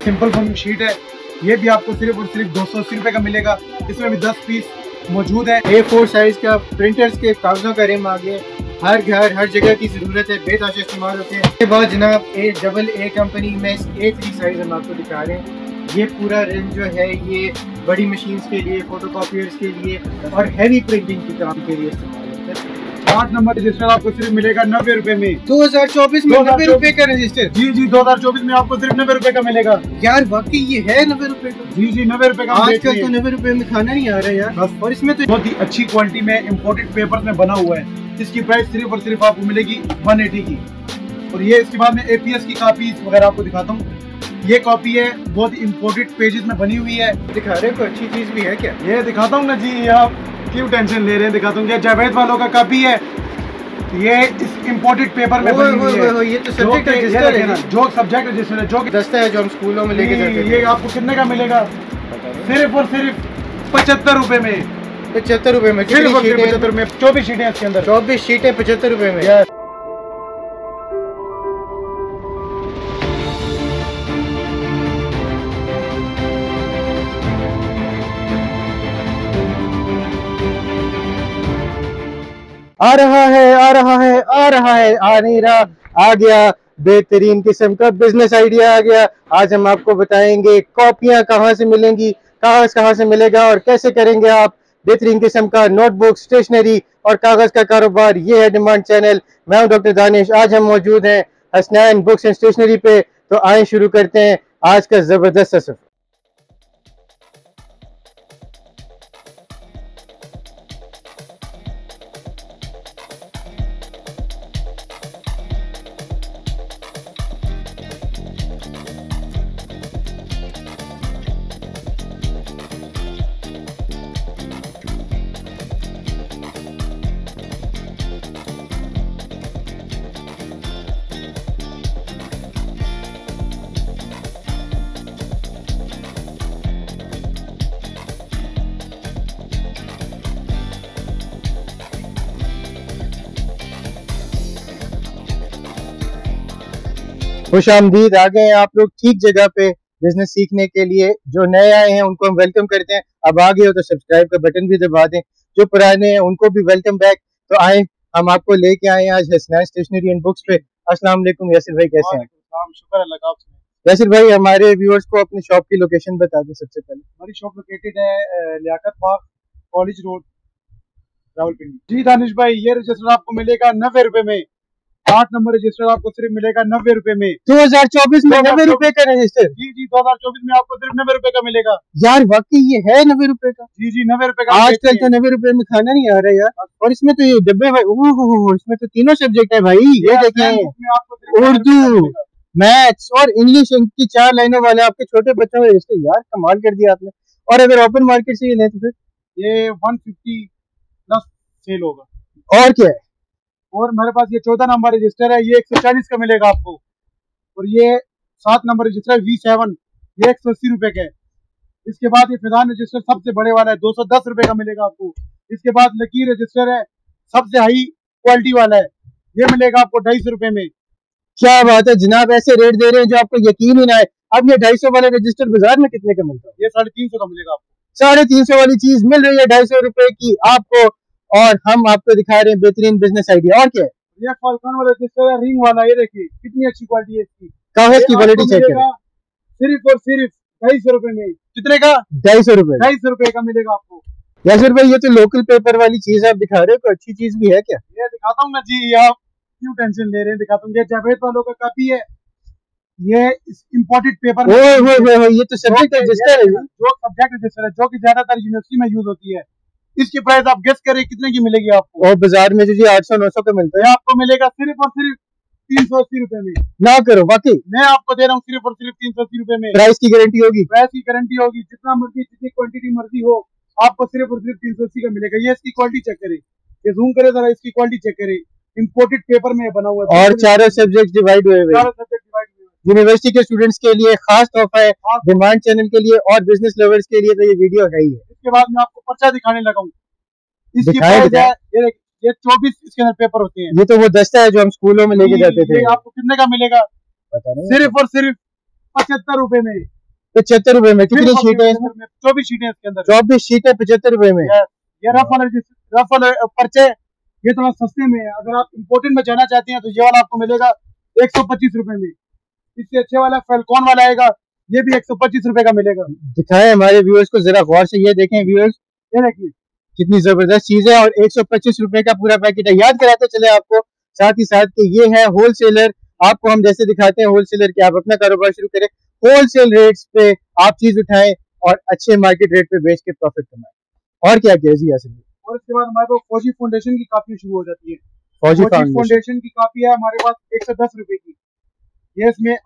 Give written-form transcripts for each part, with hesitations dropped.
Simple foam sheet है, ये भी आपको सिर्फ और सिर्फ 280 रुपए का मिलेगा। इसमें भी 10 पीस मौजूद है। A4 साइज का प्रिंटर्स के कागजों का रिम आ गया। हर घर हर जगह की जरूरत है, बेतहाशा इस्तेमाल होते हैं। इसके बाद जनाब AA कंपनी में A3 साइज हम आपको दिखा रहे हैं। ये पूरा रिम जो है ये बड़ी मशीन्स के लिए, फोटोकॉपियर्स के लिए और हैवी प्रिंटिंग के काम के लिए इस्तेमाल होता है। 8 नंबर रजिस्टर आपको सिर्फ मिलेगा 90 रुपए में। 2024 में 90 रुपए का रजिस्टर? जी 2024 में आपको सिर्फ 90 रुपए का मिलेगा। यार वाकई ये है 90 रुपए का? जी 90 रुपए का। आजकल तो 90 रुपए में खाना नहीं आ रहा यार। और इसमें तो बहुत ही अच्छी क्वालिटी में इम्पोर्टेड पेपर में बना हुआ है। इसकी प्राइस सिर्फ और सिर्फ आपको मिलेगी 180 की। और ये इसके बाद में APS की कॉपी वगैरह आपको दिखाता हूँ। ये कॉपी है, बहुत ही इम्पोर्टेड पेजेस में बनी हुई है। दिखा रहे कोई अच्छी चीज भी है क्या? ये दिखाता हूँ ना जी, आप क्यों टेंशन ले रहे हैं, दिखाता हूँ। ये जावेद वालों का कॉपी है, ये इस इम्पोर्टेड पेपर में बनी हुई है। ये तो सब्जेक्ट रजिस्टर है ना, जो सब्जेक्ट रजिस्टर है, जो दस्ता है जो हम स्कूलों में लेके जाते हैं। ये आपको कितने का मिलेगा? सिर्फ और सिर्फ 75 रुपए में। 75 रुपए में? सिर्फ 75 में 24 शीटें इसके अंदर। 24 शीटें 75 रुपए में? आ रहा है आ रहा है आ रहा है, आ नहीं रहा, आ गया। बेहतरीन किस्म का बिजनेस आइडिया आ गया। आज हम आपको बताएंगे कॉपियां कहाँ से मिलेंगी, कागज कहाँ से मिलेगा और कैसे करेंगे आप बेहतरीन किस्म का नोटबुक, स्टेशनरी और कागज का कारोबार। ये है डिमांड चैनल। मैं हूं डॉक्टर दानिश। आज हम मौजूद हैं हसनैन बुक्स एंड स्टेशनरी पे। तो आए शुरू करते हैं आज का जबरदस्त सफर। खुश आमदीद, आ गए हैं आप लोग ठीक जगह पे बिजनेस सीखने के लिए। जो नए आए हैं उनको हम वेलकम करते हैं। अब आ गए हो तो सब्सक्राइब का बटन भी दबा दें। जो पुराने हैं उनको भी वेलकम बैक। तो आए, हम आपको लेके आए हैं आज हसनैन स्टेशनरी एंड बुक्स पे। अस्सलाम वालेकुम यासिर भाई, कैसे हैं? शुक्र अल्लाह का। यासिर भाई हमारे व्यूअर्स को अपनी शॉप की लोकेशन बता दें सबसे पहले। हमारी शॉप लोकेटेड है लियाकत बाग, कॉलेज रोड, रावलपिंडी। जी दानिश भाई, ये रजिस्टर आपको मिलेगा 90 रुपए में। 8 नंबर रजिस्टर आपको सिर्फ मिलेगा 90 रुपए में। 2024 में 90 रुपए का रजिस्टर? जी 2024 में आपको सिर्फ 90 रुपए का मिलेगा। यार वाकई ये है 90 रुपए का? जी 90 रुपए का। आजकल तो 90 रुपए में खाना नहीं आ रहा यार। और इसमें तो ये डब्बे भाई, ओह इसमें तो तीनों सब्जेक्ट है भाई। ये देखें, उर्दू, मैथ्स और इंग्लिश की 4 लाइनों वाले आपके छोटे बच्चों का रजिस्टर। यार कमाल कर दिया आपने। और अगर ओपन मार्केट से ये लें तो फिर ये 150 प्लस सेल होगा। और क्या है? और हमारे पास ये 14 नंबर रजिस्टर है, ये 140 का मिलेगा आपको। और ये 7 नंबर रजिस्टर है V7, ये 180 रुपए का है। इसके बाद ये फिदान रजिस्टर सबसे बड़े वाला है, 210 रुपए का मिलेगा आपको। इसके बाद लकीर रजिस्टर है, सबसे हाई क्वालिटी वाला है, ये मिलेगा आपको 250 रुपए में। क्या बात है जनाब, ऐसे रेट दे रहे हैं जो आपको यकीन ही ना आए। अब ये 250 वाला रजिस्टर बाजार में कितने का मिलता है? ये 350 का मिलेगा आपको। 350 वाली चीज मिल रही है 250 रुपए की आपको। और हम आपको दिखा रहे हैं बेहतरीन बिजनेस आइडिया। और क्या है? ये फॉल्कन वाला रजिस्टर है, रिंग वाला, ये देखिए कितनी अच्छी क्वालिटी है इसकी। कागज की क्वालिटी चेक करें। सिर्फ और सिर्फ 250 रुपए में। कितने का? 250 रुपए। 250 रुपए का मिलेगा आपको। यासिर भाई ये तो लोकल पेपर वाली चीज आप दिखा रहे हो, कोई अच्छी चीज भी है क्या? ये दिखाता हूँ ना जी, आप क्यों टेंशन ले रहे हैं, दिखाता हूँ। ये जावेद वालों का कॉपी है, ये इम्पोर्टेड पेपर। ये तो सब्जेक्ट रजिस्टर है। जो सब्जेक्ट रजिस्टर है, जो कि ज्यादातर यूनिवर्सिटी में यूज होती है। इसकी प्राइस आप गेस करें कितने की मिलेगी आपको? और बाजार में जो जी 800-900 का मिलता है, आपको मिलेगा सिर्फ और सिर्फ 380 रुपए में। ना करो, वाकई मैं आपको दे रहा हूँ सिर्फ और सिर्फ 380 रुपए में। प्राइस की गारंटी होगी? प्राइस की गारंटी होगी, जितना मर्जी, जितनी क्वांटिटी मर्जी हो, आपको सिर्फ और सिर्फ 380 का मिलेगा। ये इसकी क्वालिटी चेक करें, ये जूम करे जरा, इसकी क्वालिटी चेक करें। इम्पोर्टेड पेपर में बना हुआ है। और चारों सब्जेक्ट डिवाइड हुए हुए। यूनिवर्सिटी के स्टूडेंट्स के लिए खास तोहफा है, डिमांड चैनल के लिए और बिजनेस लवर्स के लिए तो ये वीडियो है ही है। इसके बाद मैं आपको पर्चा दिखाने लगा हूँ। इसकी प्राइस है, ये 24 इसके अंदर पेपर होते हैं। ये तो वो दस्ता है जो हम स्कूलों में लेके जाते थे। आपको कितने का मिलेगा? पता नहीं, सिर्फ और सिर्फ 75 रुपए में। ₹75 में। कितनी शीट है इसमें? 24 शीटें इसके अंदर। 24 शीटें ₹75 में। ये रफ वाले पर्चे ये थोड़ा सस्ते में है। अगर आप इम्पोर्टेड में जाना चाहते हैं तो ये वाला आपको मिलेगा 125 रुपए में। इससे अच्छे वाला फेल्कॉन वाला आएगा, ये भी 125 रुपए का मिलेगा। दिखाएं हमारे व्यूअर्स को जरा गौर से, ये देखें व्यूअर्स, ये देखिए कितनी जबरदस्त चीज है और 125 रुपए का पूरा पैकेट है। याद कराते चले आपको साथ ही साथ कि ये है होलसेलर। आपको हम जैसे दिखाते हैं होलसेलर के, आप अपना कारोबार शुरू करें, होलसेल रेट्स पे आप चीज उठाएं और अच्छे मार्केट रेट पे बेच के प्रॉफिट कमाएं। और क्या किया जी यासिन? और इसके बाद हमारे पास फौजी फाउंडेशन की कापी शुरू हो जाती है। फौजी फाउंडेशन की कापी है हमारे पास 110 रुपए की। ये इसमें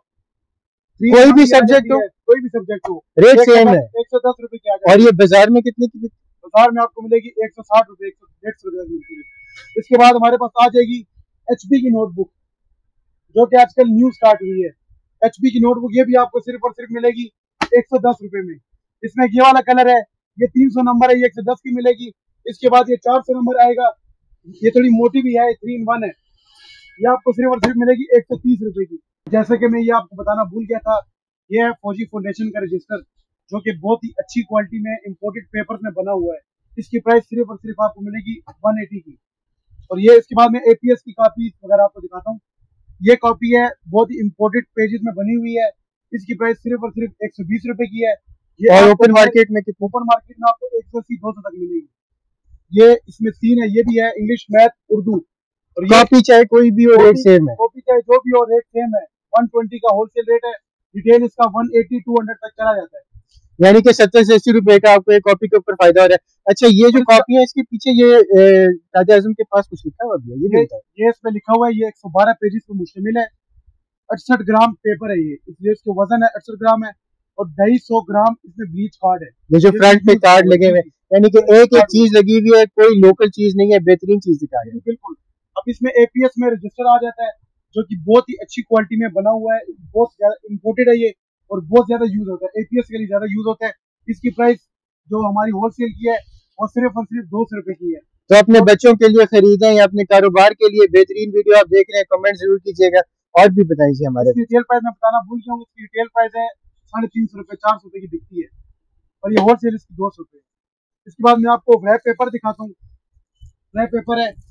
कोई भी सब्जेक्ट हो, कोई भी सब्जेक्ट हो, रेट सेम है। 110 रुपए की आ जाएगी। और ये बाजार में कितने की? बाजार में आपको मिलेगी 160 रुपए, 150 रुपए की मिलती है। इसके बाद हमारे पास आ जाएगी HP की नोटबुक, जो कि आजकल न्यू स्टार्ट हुई है। HP की नोटबुक ये भी आपको सिर्फ और सिर्फ मिलेगी 110 रुपए में। इसमें ये वाला कलर है, ये 300 नंबर है, ये 110 की मिलेगी। इसके बाद ये 400 नंबर आएगा, ये थोड़ी मोटी भी है, 3 in 1 है, ये आपको सिर्फ और सिर्फ मिलेगी 130 रुपए की। जैसे कि मैं ये आपको बताना भूल गया था, ये है फौजी फाउंडेशन का रजिस्टर, जो कि बहुत ही अच्छी क्वालिटी में इंपोर्टेड पेपर में बना हुआ है। इसकी प्राइस सिर्फ और सिर्फ आपको मिलेगी 180 की। और ये इसके बाद में APS की कॉपी वगैरह आपको दिखाता हूँ। ये कॉपी है, बहुत ही इंपोर्टेड पेजेस में बनी हुई है। इसकी प्राइस सिर्फ और सिर्फ 120 रुपए की है। ये और ओपन मार्केट में कितने? ओपन मार्केट में आपको 180-200 तक मिलेगी। ये इसमें 3 है, ये भी है इंग्लिश, मैथ, उर्दू। और कॉपी चाहे कोई भी हो, रेट सेम है। कॉपी चाहे जो भी हो, रेट सेम है। 120 का होलसेल रेट है, रिटेल इसका 180-200 तक चला जाता है। यानी कि 70 से 80 रुपए का आपको एक कॉपी के ऊपर फायदा हो रहा है। अच्छा, ये जो कॉपी है इसके पीछे ये कायदे आजम के पास कुछ लिखा हुआ भी है? ये इसमें लिखा हुआ है, ये 112 पेजेस पे मुश्तमिल है। 68 ग्राम पेपर है ये, इसलिए इसका वजन है 68 ग्राम है। और 250 ग्राम इसमें ब्लीच कार्ड है। ये जो फ्रंट पे कार्ड लगे हुए, यानी कि एक एक चीज लगी हुई है, कोई लोकल चीज नहीं है, बेहतरीन चीज दिखा रहे हैं। बिल्कुल। अब इसमें APS में रजिस्टर आ जाता है, जो कि बहुत ही अच्छी क्वालिटी में बना हुआ है, बहुत ज्यादा इम्पोर्टेड है ये, और बहुत ज्यादा यूज होता है। APS के लिए ज्यादा यूज होता है। इसकी प्राइस जो हमारी होलसेल की है वो सिर्फ और सिर्फ 200 रुपए की है। तो अपने बच्चों के लिए खरीदें या अपने कारोबार के लिए। बेहतरीन वीडियो आप देख रहे हैं, कमेंट जरूर कीजिएगा और भी बताइए हमारे। रिटेल प्राइस मैं बताना भूल गया हूँ, इसकी रिटेल प्राइस है 350 रुपए, 400 रुपए की बिकती है, और ये होलसेल इसकी 200 रुपए। इसके बाद मैं आपको रैप पेपर दिखाता हूँ। रैप पेपर है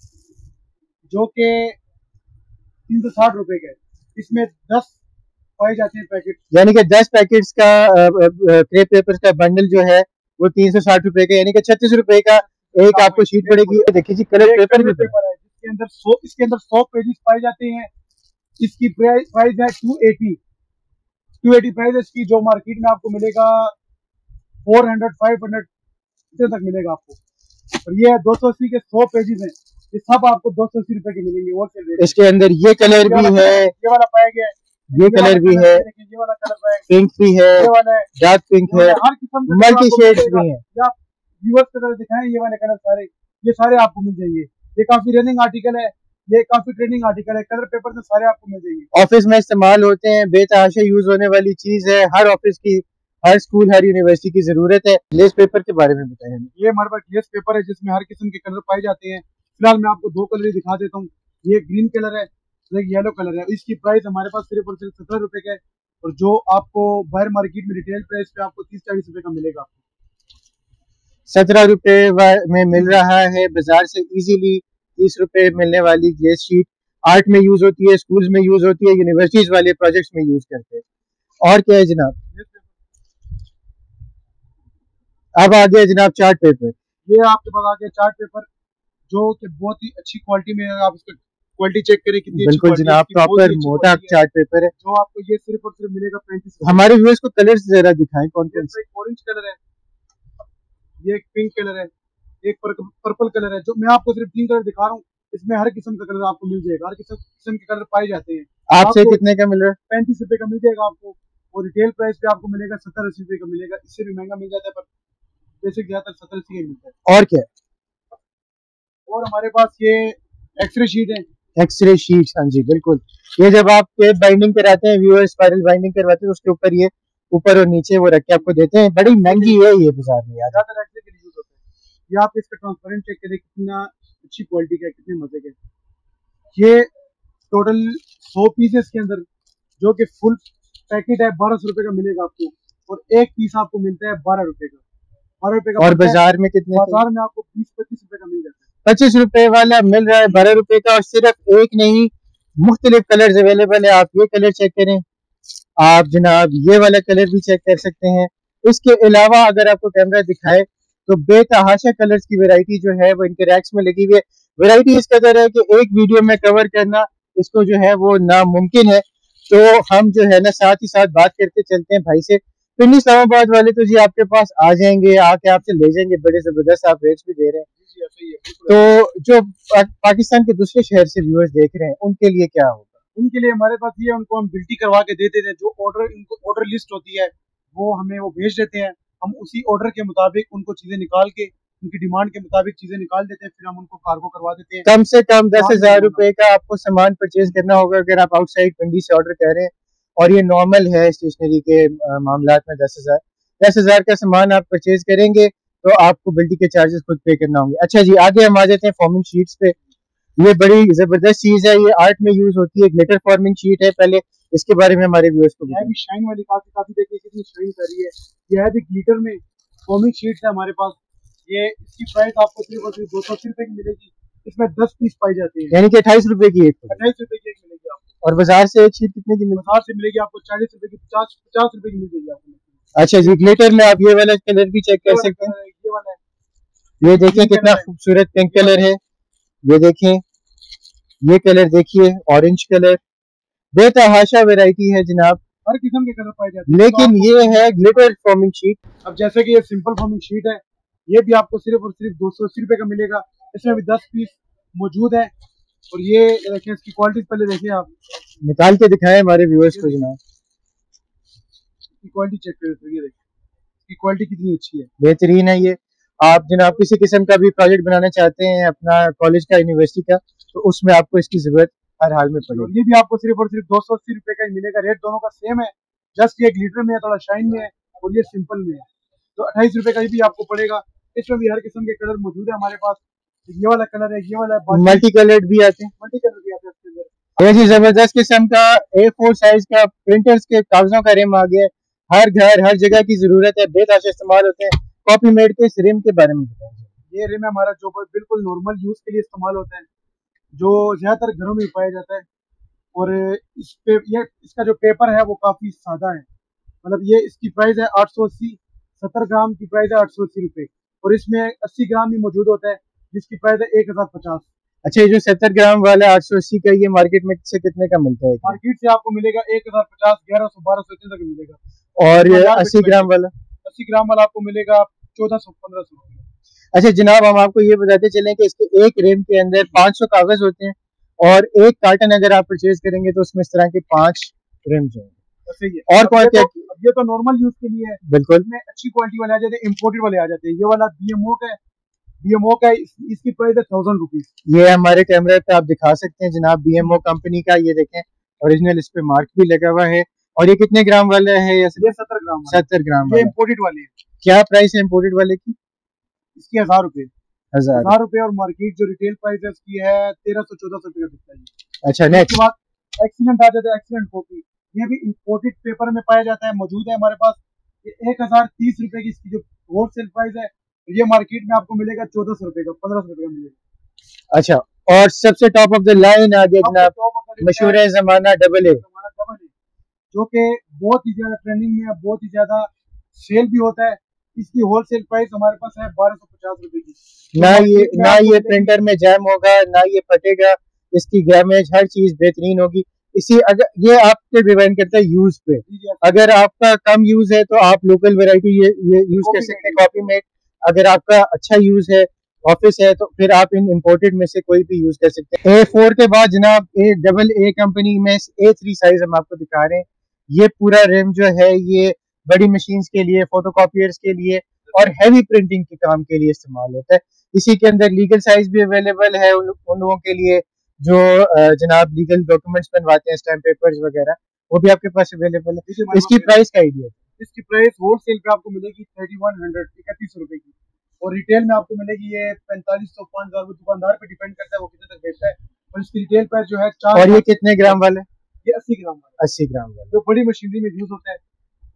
जो कि 360 रुपए का है। इसमें 10 पाए जाते हैं पैकेट, यानी कि 10 पैकेट्स का क्रेप पेपर का बंडल जो है वो 360 रुपए का, यानी कि 36 रुपए का एक आपको शीट पड़ेगी। देखिए जी, कलर पेपर भी पेपर है जिसके अंदर इसके अंदर 100 पेजेस पाए जाते हैं। इसकी प्राइस है 280 प्राइस इसकी, जो मार्केट में आपको मिलेगा 400-500 तक मिलेगा आपको। और ये 280 के 100 पेजेस हैं, ये सब आपको 280 रुपए के मिलेंगे होलसेल रेट। इसके अंदर ये कलर भी है, ये वाला पाया गया है, ये कलर भी है, ये वाला कलर पाया, पिंक भी है, ये वाला है, डार्क पिंक है, हर किस्म के मल्टी शेड्स भी हैं। आप व्यूअर्स की तरह दिखाएं, ये वाले कलर सारे, ये सारे आपको मिल जाएंगे। ये काफी रनिंग आर्टिकल है, ये काफी ट्रेंडिंग आर्टिकल है। कलर पेपर में सारे आपको मिल जाएंगे। ऑफिस में इस्तेमाल होते हैं, बेतहाशा यूज होने वाली चीज है। हर ऑफिस की, हर स्कूल, हर यूनिवर्सिटी की जरूरत है। ग्लेस पेपर के बारे में बताएं। ये हमारे पास ग्लेस पेपर है जिसमें हर किस्म के कलर पाए जाते हैं। फिलहाल मैं आपको 2 कलर ही दिखा देता हूँ। ये ग्रीन कलर है, एक येलो कलर है। इसकी प्राइस हमारे पास सिर्फ और सिर्फ 17 रुपए का है, और जो आपको बाहर मार्केट में रिटेल प्राइस पे आपको 30-40 रुपए का मिलेगा। 17 रुपए में मिल रहा है बाजार से इजीली। 30 रुपए मिलने वाली ग्लेस शीट आर्ट में यूज होती है, स्कूल्स में यूज होती है, यूनिवर्सिटीज वाले प्रोजेक्ट्स में यूज करते हैं। और क्या है जनाब? अब आ गया जनाब चार्ट पेपर। ये आपके पास आ गया चार्ट पेपर, जो कि बहुत ही अच्छी क्वालिटी में है। आप इसका क्वालिटी चेक करें कितनी बिल्कुल जनाब, प्रॉपर मोटा चार्ट पेपर है, जो आपको ये सिर्फ और सिर्फ मिलेगा 35 रुपए। हमारे व्यूअर्स को कलर्स जरा दिखाएं कौन कौन से। ऑरेंज कलर है, ये एक पिंक कलर है, एक पर्पल कलर है। जो मैं आपको सिर्फ 3 कलर दिखा रहा हूँ, इसमें हर किस्म का कलर आपको मिल जाएगा। हर किस्म के कलर पाए जाते हैं। आपसे कितने का मिल रहा है? 35 रुपए का मिल जाएगा आपको, और रिटेल प्राइस पे आपको मिलेगा 70-80 रुपए का मिलेगा। इससे भी महंगा मिल जाता है, पर बेसिक ज्यादातर 70-80 का मिलता है। और क्या? और हमारे पास ये एक्सरे शीट है। एक्सरे शीट, हाँ जी बिल्कुल। ये जब आप टेप बाइंडिंग कराते हैं, व्यूअर स्पाइरल बाइंडिंग करवाते हैं, उसके ऊपर ये ऊपर और नीचे वो रख के आपको देते हैं। बड़ी महंगी है ये बाजार में यार। ज्यादातर एक्सरे के लिए यूज होता है। ये आप इसका ट्रांसपेरेंट चेक करें कितना अच्छी क्वालिटी का है, कितने मजे का। ये टोटल 100 पीसेस के अंदर, जो कि फुल पैकेट है, 1200 रुपए का मिलेगा आपको। और एक पीस आपको मिलता है 12 रुपए का। 12 रुपए का और पड़ता है। बाजार में कितने का? बाजार में आपको 20-25 रुपए का मिल जाता है। 25 रुपए वाला मिल रहा है 12 रुपए का, और सिर्फ एक नहीं, मुख्तलिफ कलर्स अवेलेबल है। आप ये कलर चेक करें, आप जनाब ये वाला कलर भी चेक कर सकते हैं। इसके अलावा अगर आपको कैमरा दिखाए तो बेतहाशा कलर्स की वैरायटी जो है वो इनके रैक्स में लगी हुई है। वैरायटी इस कदर है कि एक वीडियो में कवर करना इसको जो है वो नामुमकिन है। तो हम जो है ना साथ ही साथ बात करते चलते हैं भाई से। पिंडी इस्लामाबाद वाले तो जी आपके पास आ जाएंगे, आके आपसे ले जाएंगे, बड़े जबरदस्त आप रेट्स भी दे रहे हैं। तो जो पाकिस्तान के दूसरे शहर से व्यूअर्स देख रहे हैं उनके लिए क्या होगा? उनके लिए हमारे पास ये, उनको हम बिल्टी करवा के दे देते हैं। जो ऑर्डर, इनको ऑर्डर लिस्ट होती है वो हमें वो भेज देते हैं। हम उसी ऑर्डर के मुताबिक उनको चीजें निकाल के, उनकी डिमांड के मुताबिक चीजें निकाल देते हैं, फिर हम उनको कार्गो करवा देते हैं। कम से कम 10,000 रुपए का आपको सामान परचेज करना होगा अगर आप आउटसाइड पिंडी से ऑर्डर कर रहे हैं, और ये नॉर्मल है स्टेशनरी के मामलात में। 10,000 का सामान आप परचेज करेंगे तो आपको बिल्टी के चार्जेस खुद पे करना होंगे। अच्छा जी, आगे हम आ जाते हैं फॉर्मिंग शीट्स पे। ये बड़ी जबरदस्त चीज है, ये आर्ट में यूज होती है, ग्लिटर फॉर्मिंग शीट है। पहले इसके बारे में हमारे व्यूअर्स को यह भी शाइन वाली काफी देखिए कितनी शाइन कर रही है। यह भी ग्लिटर में फॉर्मिंग शीट है हमारे पास। ये इसकी प्राइस आपको सिर्फ और सिर्फ 280 रुपए की मिलेगी। इसमें 10 पीस पाई जाती है, यानी कि 28 रुपए की एक। 28 रुपए की एक मिलेगी आपको। और बाजार से एक शीट कितने की मिलेगी? बाजार से मिलेगी आपको 40 रुपए की, 50 रुपए की मिल जाएगी आपको। अच्छा जी, ग्लिटर में आप ये वाला कलर भी चेक कर सकते हैं। ये वाला है, ये देखिए कितना खूबसूरत पिंक कलर है। ये देखें, ये कलर देखिए, ऑरेंज कलर। बेतहाशा वैरायटी है जनाब, हर किस्म के कलर पाए जाते हैं। लेकिन ये है ग्लिटर फॉर्मिंग शीट। अब जैसे कि ये सिंपल फॉर्मिंग शीट है, ये भी आपको सिर्फ और सिर्फ 280 रुपए का मिलेगा। इसमें भी 10 पीस मौजूद है। और ये देखें, इसकी क्वालिटी पहले देखिए, आप निकाल के दिखाएं हमारे व्यूअर्स को जनाब। इसकी क्वालिटी चेक करें तो ये देखिए, इसकी क्वालिटी कितनी अच्छी है, बेहतरीन है ये। आप जनाब किसी किस्म का भी प्रोजेक्ट बनाना चाहते हैं अपना कॉलेज का, यूनिवर्सिटी का, तो उसमें आपको इसकी जरूरत हर हाल में पड़ेगी। और ये भी आपको सिर्फ और सिर्फ 280 रुपए का ही मिलेगा। रेट दोनों का सेम है, जस्ट ये ग्लिटर में है, थोड़ा शाइन में है, और ये सिंपल में है। तो 28 रुपए का भी आपको पड़ेगा। इसमें भी हर किस्म के कलर मौजूद है हमारे पास। ये वाला कलर है, ये वाला है, मल्टी कलर्ड भी आते हैं। मल्टी कलर भी आते हैं इसके अंदर। ये जी जबरदस्त किस्म का A4 साइज का प्रिंटर्स के कागजों का रिम आ गया है। हर घर हर जगह की जरूरत है, बेतहाशा इस्तेमाल होते हैं। कॉपी मेड के इस रिम के बारे में बताएं। ये रिम हमारा जो बिल्कुल नॉर्मल यूज के लिए इस्तेमाल होता है, जो ज्यादातर घरों में पाया जाता है। और इस पे ये इसका जो पेपर है वो काफी सादा है। मतलब ये इसकी प्राइस है 880। 70 ग्राम की प्राइस है 880 रुपए। और इसमें 80 ग्राम भी मौजूद होता है, जिसकी प्राइस है 1050। अच्छा, ये जो 70 ग्राम वाला 880 का, ये मार्केट में से कितने का मिलता है? मार्केट से आपको मिलेगा 1050, 1100, 1200 इतने तक मिलेगा। और ये 80 ग्राम वाला? 80 ग्राम वाला आपको मिलेगा 1400, 1500 रुपए। अच्छा जनाब, हम आपको ये बताते चलें कि इसके एक रिम के अंदर 500 कागज होते हैं, और एक कार्टन अगर आप परचेज करेंगे तो उसमें इस तरह के 5 रिम्स होंगे। और कौन क्या? ये तो नॉर्मल यूज के लिए है। बिल्कुल। इसमें अच्छी क्वालिटी वाले आ जाते हैं, इम्पोर्टेड वाले आ जाते हैं। ये वाला BMO का इसकी प्राइस है 1000 रुपीज। ये हमारे कैमरे पे आप दिखा सकते हैं जनाब, BMO कंपनी का। ये देखें, ओरिजिनल इस पे मार्क भी लगा हुआ है। और ये कितने ग्राम वाला है? ये 70 ग्राम। 70 ग्राम। ये इम्पोर्टेड वाले हैं। क्या प्राइस है इम्पोर्टेड वाले की? इसकी 1000 रुपए। 1000 रुपए। और मार्केट जो रिटेल प्राइस है उसकी है 1300, 1400 रुपए का बिकता है। अच्छा, नेक्स्ट उसके बाद एक्सीलेंट आ जाता है, एक्सीलेंट कॉपी। ये भी इम्पोर्टेड पेपर में पाया जाता है, मौजूद है हमारे पास। ये 1030 रुपए की इसकी जो होलसेल प्राइस है। ये मार्केट में आपको मिलेगा 1400 रुपए का, 1500 रुपए का मिलेगा। अच्छा, और सबसे टॉप ऑफ द लाइन आ गया जनाब, मशहूर है ज़माना डबल ए, जो कि बहुत ही ज्यादा ट्रेंडिंग में है, बहुत ही ज्यादा सेल भी होता है। इसकी होलसेल प्राइस हमारे पास है 1250 रुपए की। ना ये प्रिंटर में जैम होगा, ना ये फटेगा, इसकी डैमेज हर चीज बेहतरीन होगी। इसी अगर ये आपके डिपेंड करता है यूज पे। अगर आपका कम यूज है तो आप लोकल वैरायटी ये यूज कर सकते हैं, कॉपी मेड। अगर आपका अच्छा यूज है, ऑफिस है, तो फिर आप इन इम्पोर्टेड में से कोई भी यूज कर सकते हैं। A4 के बाद जनाब AA कंपनी में A3 साइज हम आपको दिखा रहे हैं। ये पूरा रिम जो है ये बड़ी मशीन्स के लिए, फोटोकॉपियर्स के लिए और हैवी प्रिंटिंग के काम के लिए इस्तेमाल होता है। इसी के अंदर लीगल साइज भी अवेलेबल है उन लोगों के लिए जो जनाब लीगल डॉक्यूमेंट्स बनवाते हैं, स्टैम्प पेपर्स वगैरह, वो भी आपके पास अवेलेबल है। इसकी प्राइस का आइडिया? इसकी प्राइस होलसेल पे आपको मिलेगी 3100, 3100 रुपए की। और रिटेल में आपको मिलेगी ये 4500, 5000। दुकानदार पे डिपेंड करता है वो कितने तक बेचता है। और इसकी रिटेल प्राइस जो है 4। और ये कितने ग्राम वाला? ये 80 ग्राम वाला। 80 ग्राम वाला जो बड़ी मशीनरी में यूज होता है।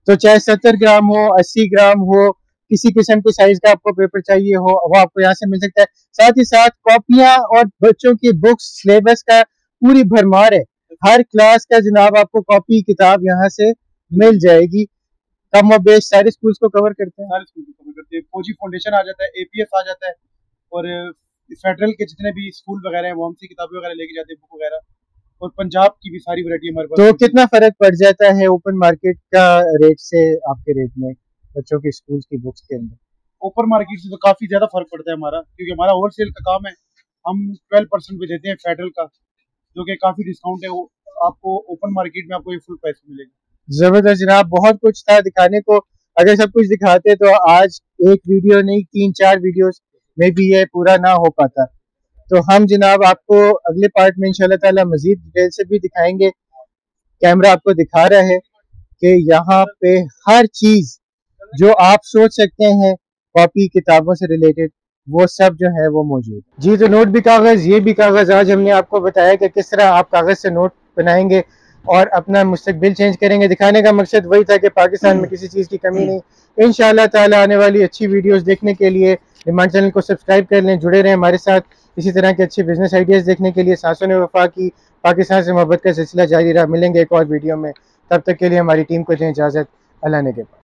तो चाहे 70 ग्राम हो, 80 ग्राम हो, किसी किस्म के साइज का आपको पेपर चाहिए हो, वो आपको यहाँ से मिल सकता है। साथ ही साथ कॉपियां और बच्चों की बुक्स, सिलेबस का पूरी भरमार है। हर क्लास का जनाब आपको कॉपी किताब यहाँ से मिल जाएगी। कम और बेश सारे स्कूल्स को कवर करते हैं। सारे स्कूल को कवर करते हैं। फौजी फाउंडेशन आ जाता है, एपीएस आ जाता है, और फेडरल के जितने भी स्कूल वगैरह हैं वो हमसे किताबें वगैरह लेके जाते हैं, बुक वगैरह, और पंजाब की भी सारी वैरायटी हमारे पास। तो कितना फर्क पड़ जाता है ओपन मार्केट का रेट से आपके रेट में बच्चों की स्कूल की बुक्स के अंदर? ओपन मार्केट से तो काफी ज्यादा फर्क पड़ता है हमारा, क्योंकि हमारा होलसेल का काम है। हम 12% पे देते हैं फेडरल का, जो कि काफी डिस्काउंट है। वो आपको ओपन मार्केट में आपको ये फुल प्राइस मिलेगा। जबरदस्त जनाब, बहुत कुछ था दिखाने को। अगर सब कुछ दिखाते तो आज एक वीडियो नहीं 3-4 वीडियोस में भी ये पूरा ना हो पाता। तो हम जनाब आपको अगले पार्ट में इंशाल्लाह ताला मजीद डिटेल से भी दिखाएंगे। कैमरा आपको दिखा रहा है कि यहाँ पे हर चीज जो आप सोच सकते हैं कॉपी किताबों से रिलेटेड, वो सब जो है वो मौजूद है। जी, तो नोट भी कागज, ये भी कागज। आज हमने आपको बताया कि किस तरह आप कागज से नोट बनाएंगे और अपना मुस्तकबिल चेंज करेंगे। दिखाने का मकसद वही था कि पाकिस्तान में किसी चीज़ की कमी नहीं। इंशाल्लाह ताला आने वाली अच्छी वीडियोस देखने के लिए डिमांड चैनल को सब्सक्राइब कर लें, जुड़े रहें हमारे साथ। इसी तरह के अच्छे बिजनेस आइडियाज़ देखने के लिए सांसों ने वफा की, पाकिस्तान से मोहब्बत का सिलसिला जारी रहा। मिलेंगे एक और वीडियो में, तब तक के लिए हमारी टीम को दें इजाज़त। अल्लाह ने के बाद।